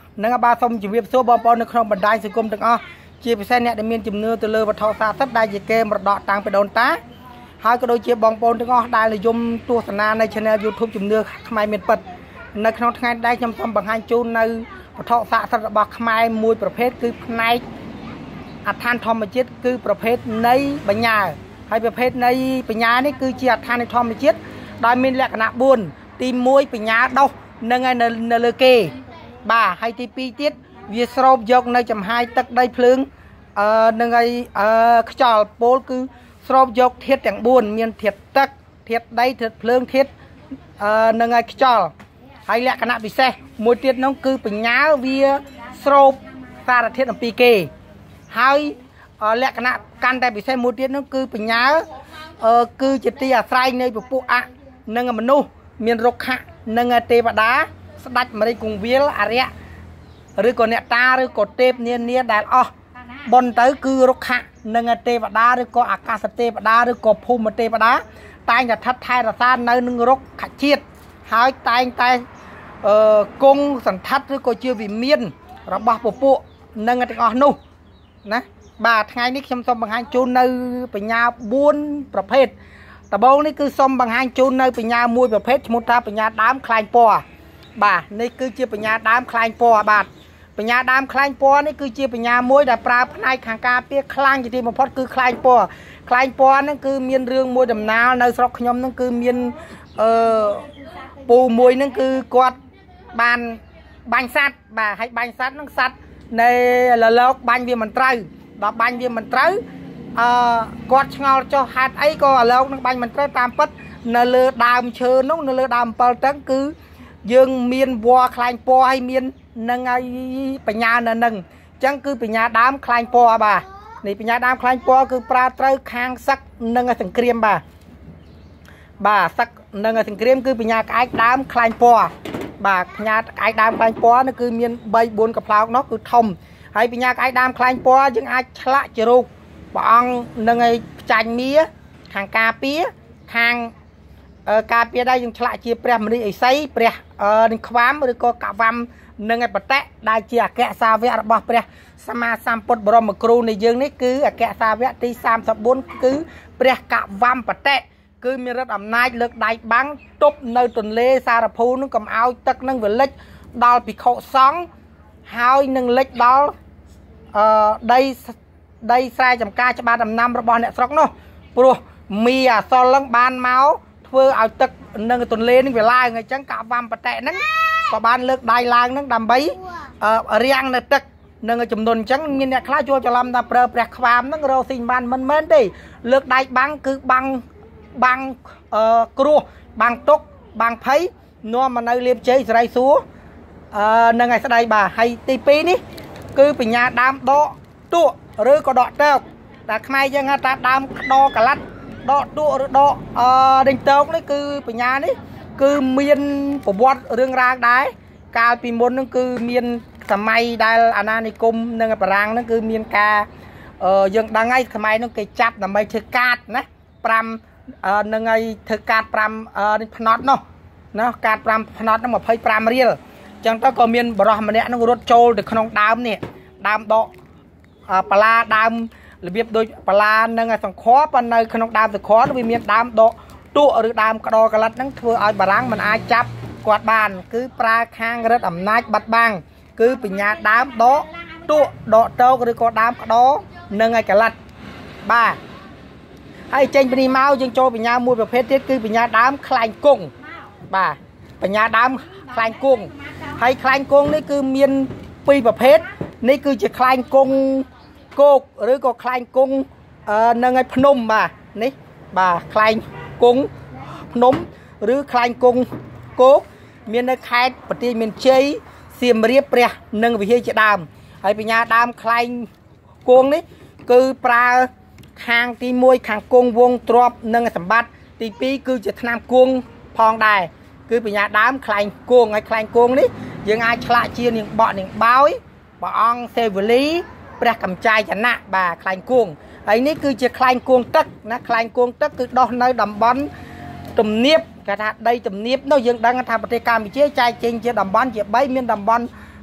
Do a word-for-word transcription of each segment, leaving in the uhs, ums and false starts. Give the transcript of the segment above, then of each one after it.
นังบาสมจีบซัวบอลปอนในครองบันไดสกุลตั้งอ๋อจีบเส้นเนี่ยได้มีจุ่มเนื้อตัวเลือวัฒนศาสตร์ได้จีเกมระดับต่างไปโดนตาหายก็โดยจีบบอลปอนตั้งอ๋อได้เลยยมตัวสนาในช่องยูทูบจุ่มเนื้อขมายเมียนปัดในครองทั้งได้จำทำบางฮันจูนในวัฒนศาสตร์ระดับขมายมวยประเภทคือในอัฐานทอมจิตคือประเภทในปัญญาให้ประเภทในปัญญานี่คือจีอัฐานในทอมจิตโดยมีลักษณะบุญตีมวยปัญญาดอกนั่งไงในในเลเกบ่าให้ตีปีติดวิสโรบยกในจำหายตักได้พลึงเอ่อนั่งไงเอ่อขจรโพลคือสโรบยกเทียดอย่างบุญมีเทียดตักเทียดได้เทียดพลึงเทียดเอ่อนั่งไงขจรให้ลักษณะพิเศษมวยติดน้องคือปัญญาวิสโรบสารเทียดอันปีเกให้ลักษณะการแต่พิเศษมวยติดน้องคือปัญญาเอ่อคือจิตติอาศัยในปุปุอะนั่งมนุษย์มีรกขะนั่งเทวดาสดัดมาในกรุงวิลอารีหรือก่อนเนตาหรือก่อนเทพเนียนเนียได้อ๋อบนเตอคือรกขะนั่งเทวดาหรือก่อนอากาศเทวดาหรือก่อนภูมิเทวดาตายจะทัดทายรัศในนึงรกขะเชียดหายตายตายเอ่อกงสันทัดหรือก่อนเชื่อวิเมียนระบาปุปุนั่งติอ๋อนู่นะบาทไงนี่ชมสมบางฮันจูนในปัญญาบุญประเภทแต่บางนี่คือสมบางฮันจูนในปัญญามวยประเภทสมุทรปัญญาดามคลายปอบานี่คือเชี่ยปัญญาดามคลายปอบาทปัญญาดามคลายปอนี่คือเชี่ยปัญญามวยแต่ปลาพนัยขังกาเปียคลางจริงๆมันพอดคือคลายปอคลายปอนั่นคือเมียนเรื่องมวยดำนาในสระขยมนั่นคือเมียนเอ่อปูมวยนั่นคือกอดบานบานสัตว์บาให้บานสัตว์นั่งสัตว์ในละลอกบานเวียมันไตรดอกบานเวียมันไตรกอดเงาเจ้าหัดไอ้ก็แล้วนั่งบานมันไตรตามปัดในเรือดามเชิญน้องในเรือดามเปิลตั้งคือยังเมียนวัวคลายปอให้เมียนนั่งไงปัญญาหนึ่งจังคือปัญญาดามคลายปอบ่านี่ปัญญาดามคลายปอคือปลาเตยคางสักนั่งไงสังเกตบ่าบ่าสักนั่งไงสังเกตคือปัญญาไอ้ดามคลายปอบ่าปัญญาไอ้ดามคลายปอนั่นคือเมียนใบบุญกับพลาวน็อกคือทอมให้ปัญญาไอ้ดามคลายปอยังไอ้ฉละจรุกบางนั่งไงจันเมียทางกาเปียทางการเปียได้ยังฉลาดเชียเปรียมันไอ้ไซเปรียเออหนึ่งความหรือก็กะวัมหนึ่งไอ้ปะเตะได้เชียแกะซาเวะระบอบเปรียสมาสัมปดบรมครูในยังนี่คือแกะซาเวะที่สามสบุนคือเปรียกะวัมปะเตะคือมีรถอำนาจเลือกได้บังตบในตุนเลซาราพูนึงกับเอาตักนึงเวลิกดอลปีโคสองหายหนึ่งเล็กดอลเอ่อได้ได้ใส่จำการจะบานดำน้ำระบอบเนี่ยสกเนาะปลัวมีอ่ะซอลลังบานเมาเพื่อเอาตึกนั่งตุนเลนึงเวลาไงจังกะวัมปะเตะนั้นก็บ้านเลิกได้ลางนั่งดำใบเอ่อเรียงในตึกนั่งจำนวนจังมีเนี่ยคล้ายโจจะลำดาเปรย์แปลกความนั่งเราสิ่งบ้านมันเหมือนดิเลิกได้บังคือบังบังเอ่อกลัวบังตกบังไผ่นัวมันในเรียบเฉยใส่ซัวเอ่อนั่งไงสไลบ่าให้ตีปีนี่คือปัญญาดามโดตัวหรือก็ดอกเต้าแต่ทำไมยังตาดามโดกระลัดดอกตัวหรือดอกเอ่อดิ่งเต้านี่คือปัญญานี่คือเมียนประวัติเรื่องรางได้การปีมนนั่นคือเมียนสมัยได้อาณานิคมนั่งปรางนั่นคือเมียนกาเอ่อยังดังไงสมัยนั่นคือจับนั่นไม่เธอกาดนะปรำเอ่อนั่งไงเธอกาดปรำเอ่อพนอดเนาะนะการปรำพนอดนั่นมาเผยปรำเรียลจังต้องก็เมียนบรอมันเนี่ยนั่งรถโจลแต่ขนมดามเนี่ยดามดอกปลาดามหรือเบียบโดยปลานั่งไงสังเคราะห์ปันในขนมดามสังเคราะห์หรือเมียนดามดอกตัวหรือดามกระดอกระลัดนั่งเถื่อเอาบารังมันอาจับกวาดบานคือปลาคางรถอำนาจบัดบังคือปัญญาดามโดตัวโดโตหรือก็ดามกระดอนั่งไงกระลัดบ้าไอ้เจนปนีเมาจึงโจปัญญามวยประเภทที่คือปัญญาดามคลายกุ้งบ้าปัญญาดามคลายกุ้งให้คลายกุ้งนี่คือเมียนปีประเภทนี่คือจะคลายกุ้งโกกหรือก็คลายกุ้งเอ่อนั่งไงพนมบ้านี่บ้าคลายกุ้งพนมหรือคลายกุ้งโกกเมียนในแคดปฏิเมียนเชยเสียมเรียบเปรียนั่งไปเฮียจะดามให้ปัญญาดามคลายกุ้งนี่คือปลาคางตีมวยคางกุ้งวงตรอบนั่งสมบัติตีปีคือจะทำกุ้งพองได้คือปัญญาดามคลายกุ้งไอ้คลายกุ้งนี่ยังไงฉลาดเชียร์หนึ่งบ่อหนึ่งบ้อยบ่อองเซเวลีเปรียกำใจชนะบ่าคลายกุ้งไอ้นี่คือจะคลายกุ้งตึกนะคลายกุ้งตึกคือดอกในดำบอลตุ่มเนียบกระทะได้ตุ่มเนียบน้อยยังดังกระทะปฏิการมีเชี่ยใจจริงเชี่ยดำบอลเชี่ยใบเมียนดำบอล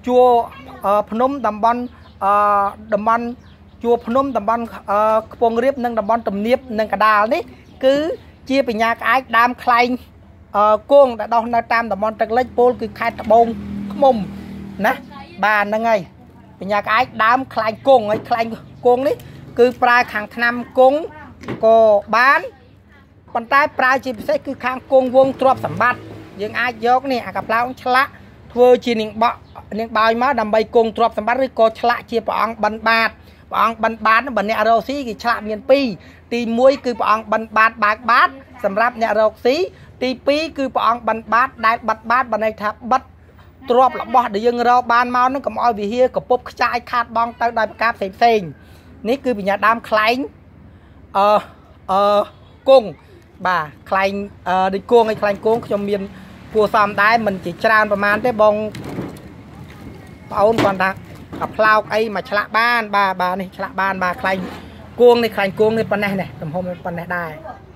ជួរភ្នំតំបន់តំបន់ជួរភ្នំតំបន់ខ្ពង់រាបនិងតំបន់ទំនាបនិងកដាលនេះគឺជាបញ្ញាក្អាកដើមខ្លែងគង់ដែលដោះនៅតាមតំបន់ទឹកលិចពោលគឺខេត្តត្បូងឃ្មុំណាបាទហ្នឹងហើយបញ្ញាក្អាកដើមខ្លែងគង់ហើយខ្លែងគង់នេះគឺប្រើខាងថ្នាំគង់ក៏បានប៉ុន្តែប្រើជាពិសេសគឺខាងគង់វងទ្រព្យសម្បត្តិយើងអាចយកនេះអាកាប្លោងឆ្លាក់ធ្វើជានាងបក់នាងបោយមកដើម្បីគង់ទ្រព្យសម្បត្តិឬក៏ឆ្លាក់ជាព្រះអង្គបិណ្ឌបាតព្រះអង្គបិណ្ឌបាតបើអ្នករកស៊ីគេឆ្លាក់មានពីរទីមួយគឺព្រះអង្គបិណ្ឌបាតបើកបាតសម្រាប់អ្នករកស៊ីទីពីរគឺព្រះអង្គបិណ្ឌបាតដែលបិទបាតបើន័យថាបិទទ្រព្យរបស់ដែលយើងរកបានមកនឹងកុំឲ្យវិហារកពុបខ្ចាយខាតបង់ទៅដោយប្រការផ្សេងផ្សេងនេះគឺបញ្ញាដើមខ្លែងអឺអឺគង់បាទខ្លែងអឺដូចគង់ឲ្យខ្លែងគង់ខ្ញុំមានគួរសមដែរមិនជាច្រើនប្រហែលទេបងប្អូនគាត់ថាកាផ្លោកអីមកឆ្លាក់បានបាទបាទនេះឆ្លាក់បានបាទខ្លែងគង់នេះខ្លែងគង់នេះប៉ុណ្ណេះនេះទំហំប៉ុណ្ណេះដែរ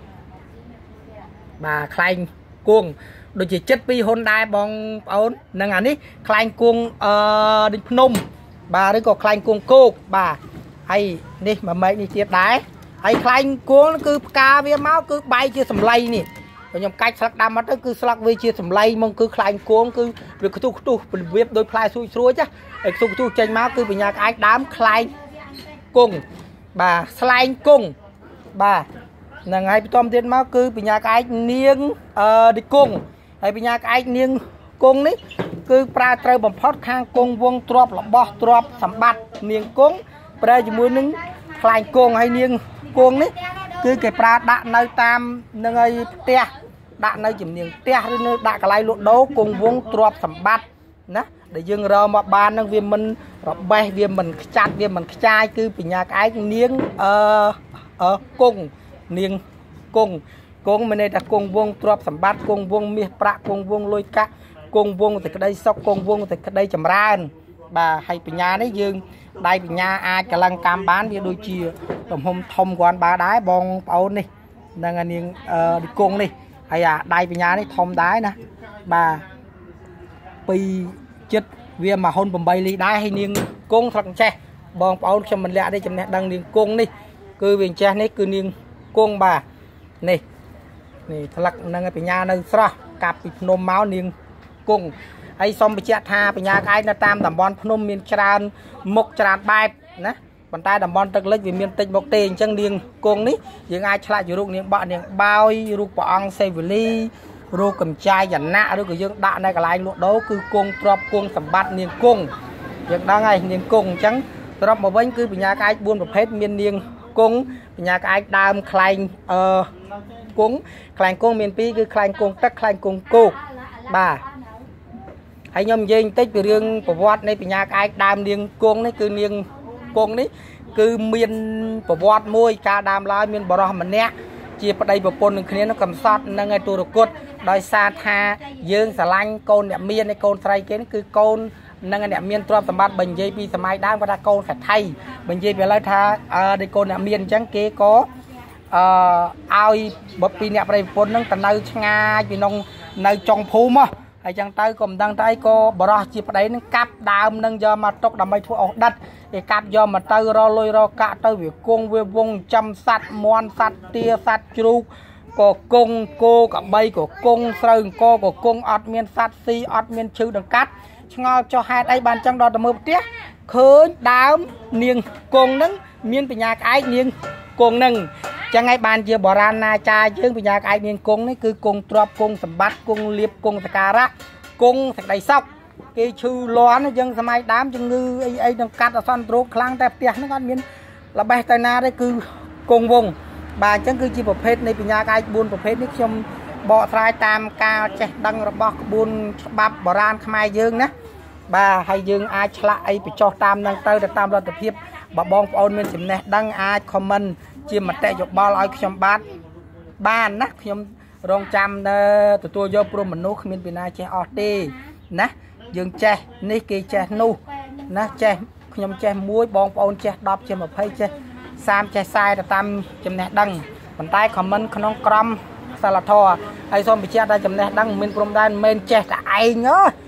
បាទខ្លែងគង់ដូចជាចិត្តពីរហ៊ុនដែរបងប្អូននឹងអានេះខ្លែងគង់អឺដូចភ្នំបាទឬក៏ខ្លែងគង់គោកបាទហើយនេះមួយម៉េចនេះទៀតដែរហើយខ្លែងគង់គឺផ្កាវាមកគឺបែកជាសម្លៃនេះខ្ញុំកាច់ស្លឹកដាំមកទៅគឺស្លឹកវាជាសម្លៃមកគឺខ្លែងគង់គឺវាខ្ទុះខ្ទុះរបៀបដូចផ្លែស្រួយស្រួយចាហើយខ្ទុះខ្ទុះចេញមកគឺបញ្ញាក្អាកដើមខ្លែងគង់បាទស្លែងគង់បាទហ្នឹងហើយបន្ទាប់ទៀតមកគឺបញ្ញាក្អាកនាងអឺឌីគង់ហើយបញ្ញាក្អាកនាងគង់នេះគឺប្រើត្រូវបំផុតខាងគង់វងទ្របរបស់ទ្របសម្បត្តិនាងគង់ប្រើជាមួយនឹងខ្លែងគង់ហើយនាងគង់នេះគឺគេប្រើដាក់នៅតាមនឹងឲ្យផ្ទះដាក់នៅជំនាញផ្ទះឬនៅដាក់កន្លែងលក់ដូរគង់វងទ្របសម្បត្តិណាដែលយើងរកមកបាននឹងវាមិនរបេះវាមិនខ្ចាត់វាមិនខ្ចាយគឺបញ្ញាក្អាកនាងអឺអឺគង់នាងគង់គង់មានន័យថាគង់វងទ្របសម្បត្តិគង់វងមាសប្រាក់គង់វងលុយកាក់គង់វងតែក្តីសុខគង់វងតែក្តីចម្រើនបាទហើយបញ្ញានេះយើងដៃបញ្ញាអាចកលង្កម្មបានវាដូចជាទំហំធំគាត់បានដែរបងប្អូននេះនឹងនាងអឺគង់នេះហើយអាដៃបញ្ញានេះធំដែរណាបាទពីចិត្តវាមកហ៊ុនeightលីដែរហើយនាងគង់ស្លឹកចេះបងប្អូនខ្ញុំមិនលាក់ទេចំណេះដឹងនាងគង់នេះគឺវាចេះនេះគឺនាងគង់បាទនេះនេះស្លឹកនឹងបញ្ញានៅស្រស់កាប់ពីភ្នំមកនាងគង់ហើយសូមបញ្ជាក់ថាបញ្ញាក្អាកនៅតាមតំបន់ភ្នំមានច្រើនមុខច្រើនបែបណាប៉ុន្តែតំបន់ទឹកលិចវាមានតិចមុខទេអញ្ចឹងនាងគង់នេះយើងអាចឆ្លាក់ជារូបនាងបក់នាងបោយរូបព្រះអង្គសេវលីរូបកម្ចាយយណៈឬក៏យើងដាក់នៅកន្លែងលក់ដូរគឺគង់ទ្របគង់សម្បត្តិនាងគង់យើងដឹងហើយនាងគង់អញ្ចឹងសរុបមកវិញគឺបញ្ញាក្អាកfourប្រភេទមាននាងគង់បញ្ញាក្អាកដើមខ្លែងអឺគង់ខ្លែងគង់មានពីរគឺខ្លែងគង់ទឹកខ្លែងគង់គោកបាទហើយខ្ញុំនិយាយបន្តិចពីរឿងប្រវត្តិនៃបញ្ញាក្អាកដើមនាងគង់នេះគឺនាងគង់នេះគឺមានប្រវត្តិមួយកាលដើមឡើយមានបរិសម្នាក់ជាប្តីប្រពន្ធនឹងគ្នានឹងកំសត់នឹងឯទុរគតដោយសារថាយើងស្រឡាញ់កូនអ្នកមានឯកូនស្រីគេនេះគឺកូននឹងអ្នកមានទ្រព្យសម្បត្តិបើនិយាយពីសម័យដើមគាត់ថាកូនសេដ្ឋីបើនិយាយពីឥឡូវថាអឺដូចកូនអ្នកមានអញ្ចឹងគេក៏អឺឲ្យបុត្រពីរអ្នកប្តីប្រពន្ធនឹងទៅនៅឆ្ងាយពីក្នុងនៅចុងភូមិហើយចឹងទៅក៏មិនដឹងតែអីក៏បរោះជាប្តីនឹងកាប់ដើមនឹងយកមកទុកដើម្បីធ្វើអុសដិតគេកាប់យកមកទៅរលុយរកាក់ទៅវាគង់វាវងចំសัตว์មន់សัตว์ទាសัตว์ជ្រូកក៏គង់គោកបីក៏គង់ស្រូវអង្គក៏គង់អត់មានសัตว์ស៊ីអត់មានឈឺដង្កាត់ឆ្ងល់ចុះហេតុអីបានចឹងដល់ទៅមើលផ្ទះឃើញដើមនាងគង់នឹងមានបញ្ញាក្អាកនាងគង់នឹងចឹងហើយបានជាបុរាណណាចារ្យយើងបញ្ញាក្អាកនាងគង់នេះគឺគង់ទ្របគង់សម្បត្តិគង់លៀបគង់សការៈគង់សេចក្តីសុខគេឈឺលាន់យើងសម័យដើមជំងឺអីអីនឹងកាត់អសន្នរោគខ្លាំងតែផ្ទះហ្នឹងអត់មានល្បេះទៅណាទេគឺគង់វងបាទអញ្ចឹងគឺជាប្រភេទនៃបញ្ញាក្អាកfourប្រភេទនេះខ្ញុំបកស្រាយតាមការចេះដឹងរបស់ក្បួនច្បាប់បុរាណខ្មែរយើងណាបាទហើយយើងអាចឆ្លាក់អីបញ្ចុះតាមនឹងទៅទៅតាមលទ្ធភាពបើបងប្អូនមានចំណេះដឹងអាច comment ជាមតិយោបល់ឲ្យខ្ញុំបាទបានណាខ្ញុំរងចាំទទួលយកព្រមមនុស្សគ្មានពីណាចេះអស់ទេណាយើងចេះនេះគេចេះនោះណាចេះខ្ញុំចេះមួយបងប្អូនចេះtenចេះtwentyចេះthirtyចេះfortyទៅតាមចំណេះដឹងប៉ុន្តែ comment ក្នុងក្រមសិលធម៌ហើយសូមបញ្ជាក់ថាចំណេះដឹងមិនមានព្រំដែនមិនមែនចេះតែឯង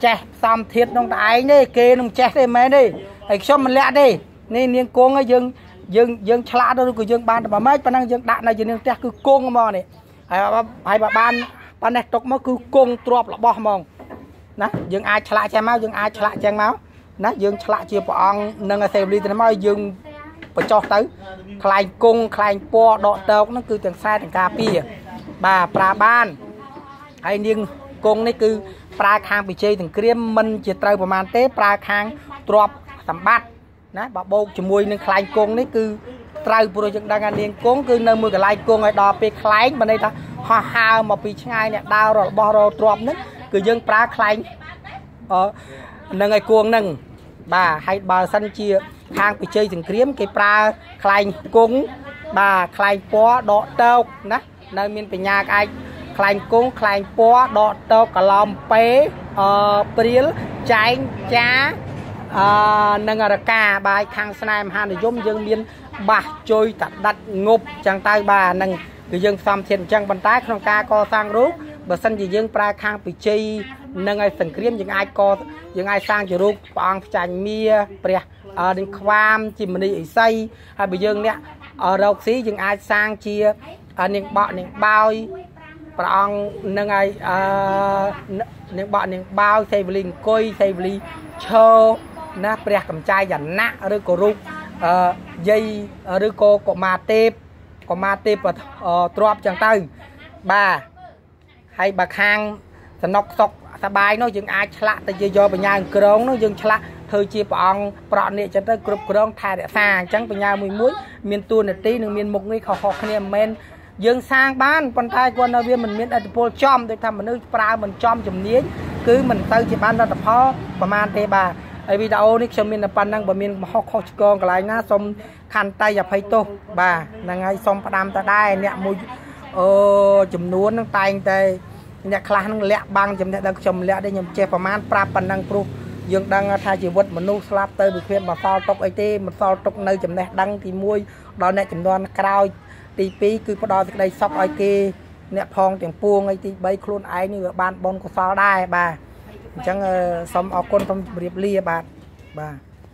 ចេះផ្សំធាតក្នុងតែឯងទេគេនឹងចេះទេមែនទេហើយខ្ញុំមិនលាក់ទេនេះនាងគង់យើងយើងយើងឆ្លាតឬក៏យើងបានតែម៉េចប៉ុណ្ណឹងយើងដាក់នៅជានាងផ្ទះគឺគង់ហ្មងនេះហើយហើយបើបានប៉ុណ្ណេះទុកមកគឺគង់ទ្របរបស់ហ្មងណាយើងអាចឆ្លាក់ចេះមកយើងអាចឆ្លាក់ចេះមកណាយើងឆ្លាក់ជាព្រះអង្គនឹងសេវលីទៅមកយើងបញ្ចុះទៅខ្លែងគង់ខ្លែងពណ៌ដកតោកហ្នឹងគឺទាំងខ្សែទាំងការពារបាទប្រើបានហើយនាងគង់នេះគឺប្រើខាងបិជ័យទាំងក្រៀមមិនជាត្រូវប្រមាណទេប្រើខាងទ្របសម្បត្តិណាបើបោកជាមួយនឹងខ្លែងគង់នេះគឺត្រូវព្រោះយើងដឹងថានាងគង់គឺនៅមួយកន្លែងគង់ឲ្យដល់ពេលខ្លែងបើន័យថាហោះហើរមកពីឆ្ងាយអ្នកដើររបស់រទ្របហ្នឹងគឺយើងប្រើខ្លែងអឺនឹងឲ្យគង់ហ្នឹងបាទហើយបើសិនជាខាងបិជ័យសង្គ្រាមគេប្រើខ្លែងគង់បាទខ្លែងពណ៌ដកតោកណានៅមានបញ្ញាអាចខ្លែងគង់ខ្លែងពណ៌ដកតោកកឡំពេអឺព្រាលចែងចាអឺនឹងរកាបាយខាងស្នេហ៍មហានិយមយើងមានបាសជុយតដាច់ងប់ចឹងទៅបាទហ្នឹងគឺយើងផ្សំធាតុអញ្ចឹងប៉ុន្តែក្នុងការកសាងរូបបើសិនជាយើងប្រើខាងបិជ័យនឹងឲ្យសង្គ្រាមយើងអាចកយើងអាចសាងជារូបព្រះអង្គផ្ចាញ់មាព្រះនឹងខ្វាមជាមនីឥសីហើយបើយើងអ្នករកស៊ីយើងអាចសាងជានាងបក់នាងបោយព្រះអង្គនឹងឲ្យអឺនាងបក់នាងបោយសេវលីអង្គុយសេវលីឈើណាព្រះកម្ចាយយណៈឬក៏រូបអឺយាយឬក៏កុមារទេពកុមារទេពទ្របចឹងទៅបាទហើយបើខាងសំណុកសុកសបាយនោះយើងអាចឆ្លាក់ទៅយកបញ្ញាក្រងនោះយើងឆ្លាក់ធ្វើជាព្រះអង្គប្រក់នេះចឹងទៅគ្រប់គ្រងថែរក្សាអញ្ចឹងបញ្ញាមួយមួយមានតួនាទីនិងមានមុខងារខុសៗគ្នាមិនមែនយើងសាងបានប៉ុន្តែគាត់នៅវាមិនមានឥទ្ធិពលចំដូចថាមនុស្សប្រើមិនចំជំនាញគឺមិនទៅជាបានលទ្ធផលប្រមាណទេបាទហើយវីដេអូនេះខ្ញុំមានតែប៉ុណ្្នឹងបើមានមហោខុសឆ្គងកន្លែងណាសូមខន្តីអភ័យទោសបាទហ្នឹងហើយសូមផ្ដាំតដែរអ្នកមួយអូចំនួនហ្នឹងតែងតែអ្នកខ្លះហ្នឹងលាក់បាំងចំណេះដឹងខ្ញុំលាក់ទេខ្ញុំចេះប្រមាណប្រាប់ប៉ុណ្ណឹងព្រោះយើងដឹងថាជីវិតមនុស្សស្លាប់ទៅវាគ្មានបន្សល់ទុកអីទេបន្សល់ទុកនៅចំណេះដឹងទីមួយដល់អ្នកចំនួនក្រោយទីពីរគឺផ្ដល់សេចក្តីសុខឲ្យគេអ្នកផងទាំងពួងហើយទីបីខ្លួនឯងនេះវាបានបុណ្យកុសលដែរបាទអញ្ចឹងសូមអរគុណសូមជម្រាបលាបាទបាទ